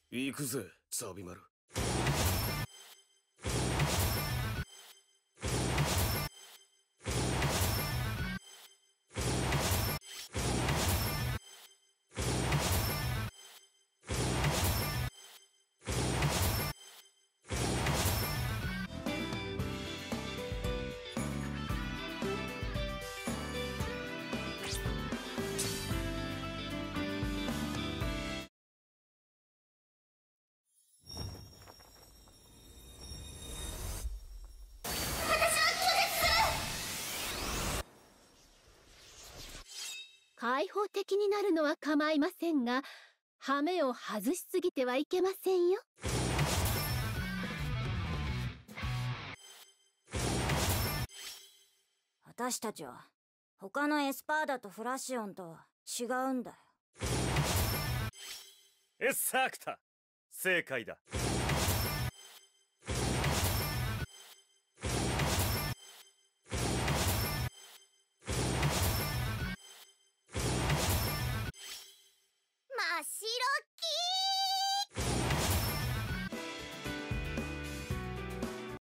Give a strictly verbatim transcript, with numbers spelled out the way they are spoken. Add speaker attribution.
Speaker 1: 行くぜ、ザビマル。
Speaker 2: 開放的になるのは構いませんが、羽目を外しすぎてはいけませんよ。
Speaker 3: 私たちは他のエスパーダとフラシオンとは違うんだよ。
Speaker 4: エッサークタ、正解だ。